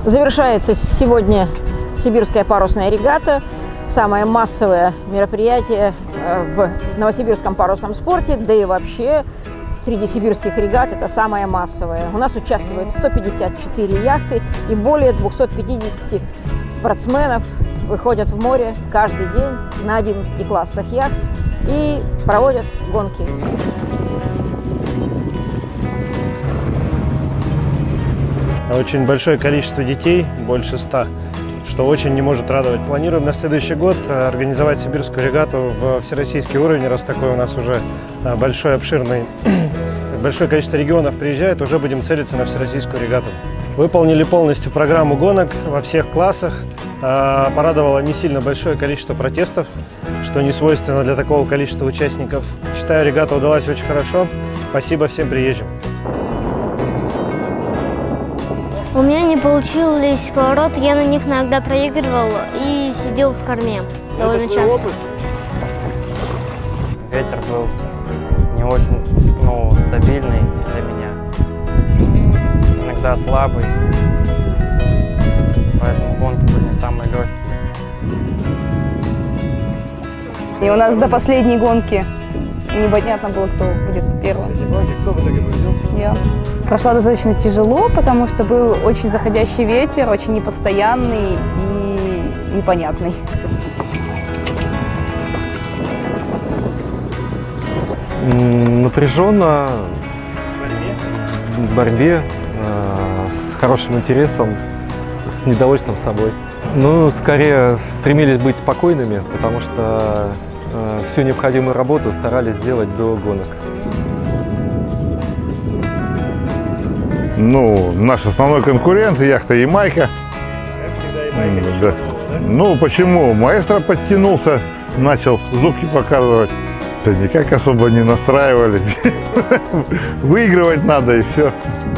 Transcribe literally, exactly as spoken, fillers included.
Завершается сегодня Сибирская парусная регата, самое массовое мероприятие в новосибирском парусном спорте, да и вообще среди сибирских регат это самое массовое. У нас участвует сто пятьдесят четыре яхты и более двухсот пятидесяти спортсменов выходят в море каждый день на одиннадцати классах яхт и проводят гонки. Очень большое количество детей, больше ста, что очень не может радовать. Планируем на следующий год организовать сибирскую регату в всероссийский уровень, раз такой у нас уже большой, обширный, большое количество регионов приезжает, уже будем целиться на всероссийскую регату. Выполнили полностью программу гонок во всех классах. Порадовало не сильно большое количество протестов, что не свойственно для такого количества участников. Считаю, регата удалась очень хорошо. Спасибо всем приезжим. У меня не получились повороты, я на них иногда проигрывал и сидел в корме довольно часто. Опыт? Ветер был не очень ну, стабильный для меня, иногда слабый, поэтому гонки были не самые легкие. И у нас до последней гонки непонятно было, кто будет первым. Кто в итоге победил? Я. Прошло достаточно тяжело, потому что был очень заходящий ветер, очень непостоянный и непонятный. Напряженно, в борьбе, с хорошим интересом, с недовольством собой. Ну, скорее стремились быть спокойными, потому что всю необходимую работу старались сделать до гонок. Ну, наш основной конкурент — яхта «Ямайка». Да. Ну, почему? Маэстро подтянулся, начал зубки показывать. Никак особо не настраивали. Выигрывать надо и все.